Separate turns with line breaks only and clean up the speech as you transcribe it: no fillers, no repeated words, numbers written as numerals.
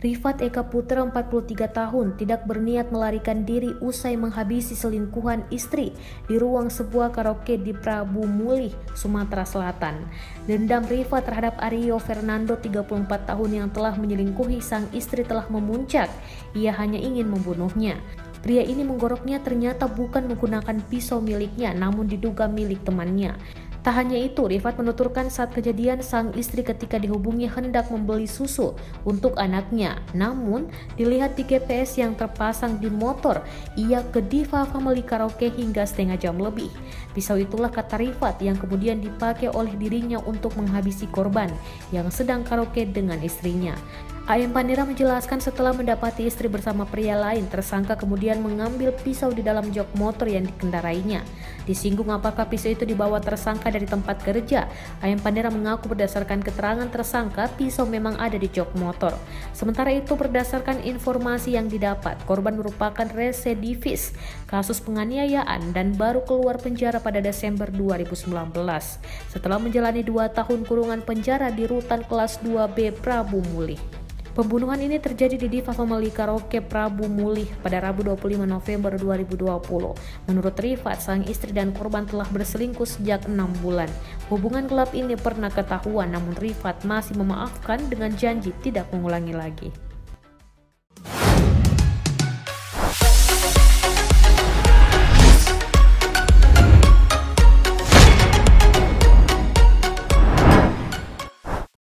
Rifat Eka Putra 43 tahun tidak berniat melarikan diri usai menghabisi selingkuhan istri di ruang sebuah karaoke di Prabu Mulih, Sumatera Selatan. Dendam Rifat terhadap Aryo Fernando 34 tahun yang telah menyelingkuhi sang istri telah memuncak. Ia hanya ingin membunuhnya. Pria ini menggoroknya ternyata bukan menggunakan pisau miliknya, namun diduga milik temannya. Tak hanya itu, Rifat menuturkan saat kejadian sang istri ketika dihubungi hendak membeli susu untuk anaknya. Namun, dilihat di GPS yang terpasang di motor, ia ke Diva Family Karaoke hingga setengah jam lebih. Pisau itulah, kata Rifat, yang kemudian dipakai oleh dirinya untuk menghabisi korban yang sedang karaoke dengan istrinya. AM Pandera menjelaskan setelah mendapati istri bersama pria lain, tersangka kemudian mengambil pisau di dalam jok motor yang dikendarainya. Disinggung apakah pisau itu dibawa tersangka dari tempat kerja, AM Pandera mengaku berdasarkan keterangan tersangka pisau memang ada di jok motor. Sementara itu berdasarkan informasi yang didapat, korban merupakan residivis kasus penganiayaan dan baru keluar penjara pada Desember 2019 setelah menjalani 2 tahun kurungan penjara di rutan kelas 2B Prabu Mulih. Pembunuhan ini terjadi di Diva Family Karaoke Prabu Mulih pada Rabu 25 November 2020. Menurut Rifat, sang istri dan korban telah berselingkuh sejak 6 bulan. Hubungan gelap ini pernah ketahuan, namun Rifat masih memaafkan dengan janji tidak mengulangi lagi.